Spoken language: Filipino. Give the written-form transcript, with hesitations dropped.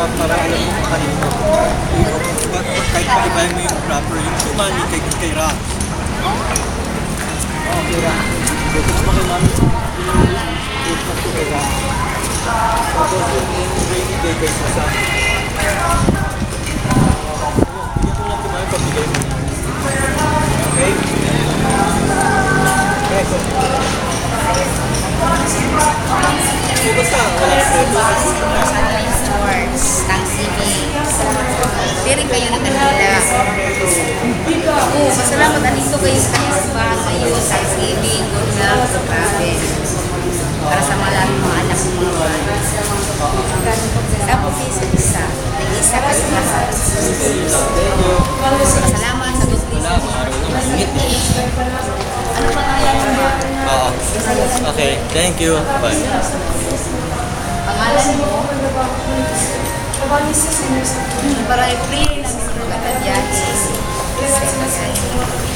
para alam mo kung kanino. Kahit pa-ibahin mo yung proper, yung tumani kay Ra. Okay, Ra. Gusto mo kay Mami yung ko kay Ra. Tapos yung rainy day kay Susan. Bigyan mo lang kumain pag-bigay mo. Okay? Okay, so. Basta, walang Sports, Thanksgiving. Diri kayo na kanila. Oo, pasalamat anito kayo sa kanyang simbahan ngayon. Thanksgiving, good luck, grabe. Para sa mga anak ng mga bata. Tapos isa. Nag-isa kasi nasa. Salamat sa gusto. Ano pa nga yan mo? Oo. Okay, thank you. Bye. Pangalan mo? Para i-free lang sa mga biyahe.